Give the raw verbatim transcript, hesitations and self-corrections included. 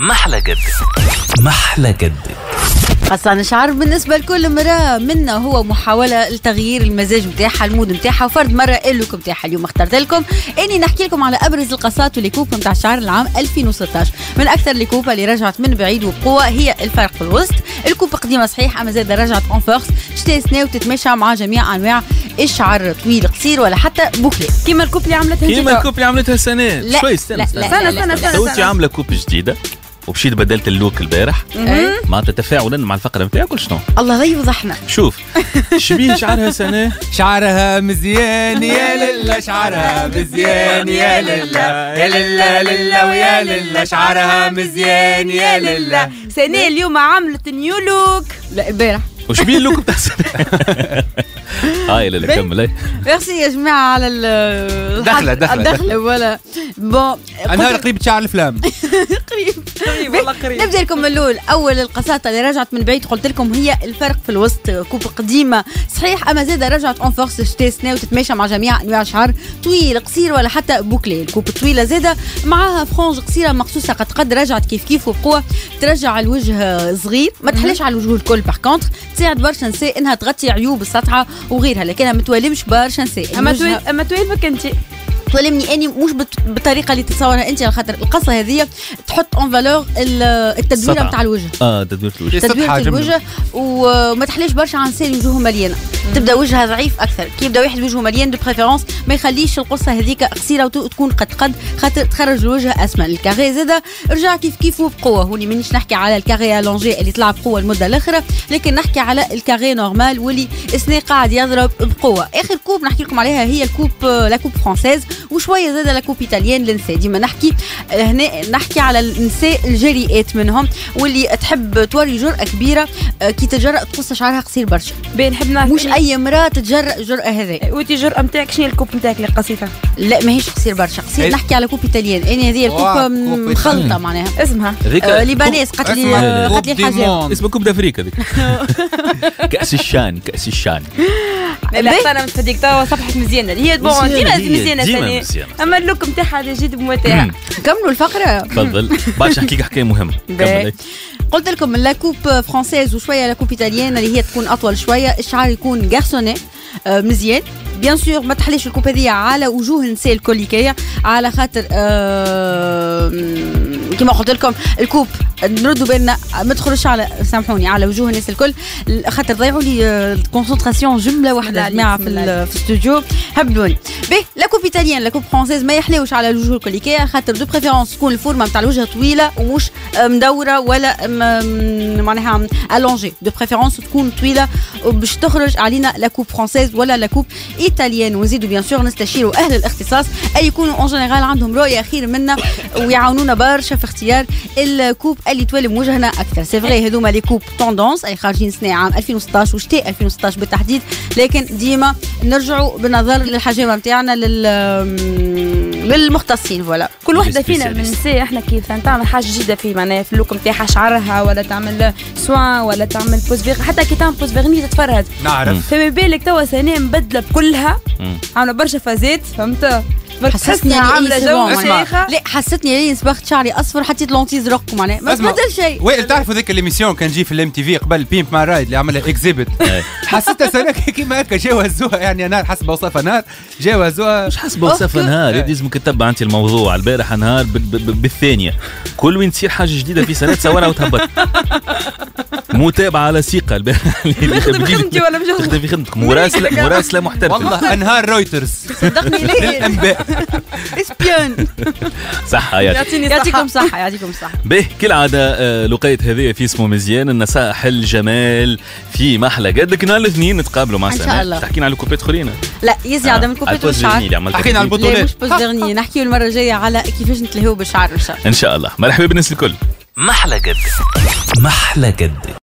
محلى قدك محلى قدك. خاصة شعر بالنسبة لكل مرأة منا هو محاولة لتغيير المزاج متاعها، المود متاعها، وفرد مرة اللوك متاعها. اليوم اخترت لكم اني نحكي لكم على ابرز القصات والليكوب متاع الشعر العام ألفين وستة عشر. من اكثر الليكوب اللي رجعت من بعيد وبقوة هي الفرق في الوسط. الكوب قديمة صحيح، اما زاد رجعت اون فورس شتاء سنة وتتماشى مع جميع انواع الشعر، طويل قصير ولا حتى بوكلي، كيما الكوب اللي عملتها كيما الكوب اللي عملتها السنة. شوي استنى استنى استنى استنى توتي عاملة كوب جديدة ومشيت بدلت اللوك البارح معناتها تفاعلا مع الفقره نتاعك. شنو الله لا يفضحنا. شوف شبيه شعرها سنة، شعرها مزيان يا لله، شعرها مزيان يا لله يا لله لله ويا لله، شعرها مزيان يا لله. سنة اليوم عملت نيو لوك. لا البارح وشبيه اللوك بتاع السنة. هاي لا كمل. ميرسي يا جماعه على دخله دخله الدخله ولا بون انا قريب شعر الفلام. قريب قريب والله قريب. نبدا لكم من الاول. اول القصات اللي رجعت من بعيد قلت لكم هي الفرق في الوسط. كوب قديمه صحيح، اما زاده رجعت اون فورس شتاء سنه وتتماشى مع جميع انواع الشعر، طويل قصير ولا حتى بوكلي. الكوب طويله زاده معاها فرونج قصيره مخصوصه قد قد رجعت كيف كيف وبقوه، ترجع الوجه صغير، ما تحلاش على الوجه الكل. باغ كونتر تساعد برشا نساء انها تغطي عيوب السطحه وغيرها، لكنها ما توالمش برشا نساء. اما تويل اما تويلفك انت تولمني اني مش بالطريقه اللي تتصورها انت، على خاطر القصه هذه تحط اون فالور التدويره نتاع الوجه. اه تدويره الوجه تدويره الوجه وما تحلاش برشا عن نساء وجوههم مليانه. تبدا وجهها ضعيف اكثر. كي يبدا واحد وجهه مليان دو بريفيرونس ما يخليش القصه هذيك قصيره وتكون قد قد خاطر تخرج الوجه اسمن. الكاري زاده رجع كيف كيف وبقوه. هوني مانيش نحكي على الكاري الونجي اللي طلع بقوه المده الاخرى، لكن نحكي على الكاري نورمال واللي اسنان قاعد يضرب بقوه. اخر كوب نحكي لكم عليها هي الكوب لا كوب فرانسيز، وشويه زاد لا كوب ايطاليان للنساء. ديما نحكي هنا نحكي على النساء الجريئات منهم واللي تحب توري جرأة كبيره كي تجرأ تقص شعرها قصير برشا. بين حب نعرف مش اي امراه تتجرأ الجرأة هذه. وانت الجرأة نتاعك شنو الكوب نتاعك اللي قصيتها؟ لا ماهيش قصير برشا، قصير نحكي على كوب ايطاليان. انا هذه الكوب مخلطه معناها. اسمها آه ليبانيس قالت لي قالت لي الحاجات. اسمه كوب دافريكا ذيك. كأس الشان كأس الشان. لا انا متفديك توا صفحه مزيانه هي بون ديما مزيانه ثاني، اما اللوك نتاعها جد بمتاع. كملوا الفقره. تفضل. باش نحكي لك حكايه مهمه. كمل. قلت لكم لا كوب فرانسيز وشويه لا كوب ايطاليان اللي هي تكون اطول شويه، الشعر يكون غارسوني مزيان. بيان سور ما تحليش الكوب هذه على وجوه النساء الكوليكيه، على خاطر آه كما قلت لكم الكوب نردوا بالنا ما تدخلوش على سامحوني على وجوه الناس الكل، خاطر ضيعوا لي الكونسنتراسيون جمله واحده جماعه في الاستوديو هبلوني. باهي لا كوب ايطاليان لا كوب فرانسيز ما يحلاوش على الوجوه الكوليكيه، خاطر دو بريفيرونس تكون الفورمه نتاع الوجه طويله ومش مدوره ولا معناها الونجي. دو بريفيرونس تكون طويله باش تخرج علينا لا كوب فرانسيز ولا لا كوب ايطاليان. ونزيدوا بيان سور نستشيروا اهل الاختصاص اللي يكونوا اون جينيرال عندهم رؤيه خير منا ويعاونونا برشا في اختيار الكوب اللي تولم وجهنا اكثر. سي فري هذوما لي كوب توندونس اي خارجين سنه عام ألفين وستة عشر وشتاء ألفين وستة عشر بالتحديد، لكن ديما نرجعوا بالنظر للحجامه نتاعنا لل للمختصين. فوالا كل وحده فينا من النساء احنا كيف تعمل حاجه جديده في معناها في اللوك نتاعها، شعرها ولا تعمل سوان ولا تعمل بوز فيغ، حتى كي تعمل بوز فيغني تتفرهد. نعرف فما بالك توا سنه مبدله بكلها عامله برشا فازات، فهمت؟ حسستني عامله جو شيخه. لا حسستني لي صبغت شعري اصفر حطيت لونتي زرق معناها ما بدل شيء. وائل تعرفوا ذيك الاميسيون كان جي في الام تي في قبل بيمب مع رايد اللي عملها اكزيبت، حسيتها سنه كيما هكا جاوا هزوها يعني نهار حسب وصفها نهار جاوا هزوها مش حسب وصفها نهار. لازم تتبع انت الموضوع. البارح نهار بالثانيه كل وين تصير حاجه جديده في سنه تصورها وتهبط. متابعه على ثقه البارح اللي خدمتي ولا مش تخدم في خدمتك. مراسله مراسله محترفه والله. انهار رويترز صدقني ليه الانباء اسبيون. صحه يعطيكم صحه يعطيكم صحه. به كالعاده لقيت هذه في اسمه مزيان النصائح الجمال في محلى قدك. نهار الاثنين نتقابلوا مع سنة. تحكينا على الكوبيت اخرين؟ لا يزي عدم آه. الكوبيت والشعر. حكينا على البطولات مش بوز فيرني. نحكيو المره الجايه على كيفاش نتلهوا بالشعر ان شاء الله. ان شاء الله. مرحبا بالناس الكل. محلى قدك محلى قدك.